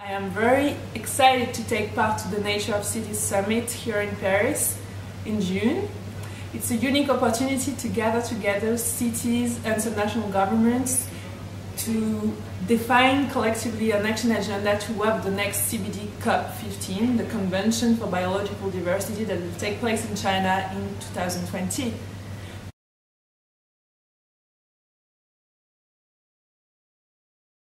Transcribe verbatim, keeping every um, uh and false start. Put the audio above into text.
I am very excited to take part to the Nature of Cities Summit here in Paris in June. It's a unique opportunity to gather together cities and subnational governments to define collectively an action agenda to help the next C B D COP fifteen, the Convention for Biological Diversity that will take place in China in two thousand twenty.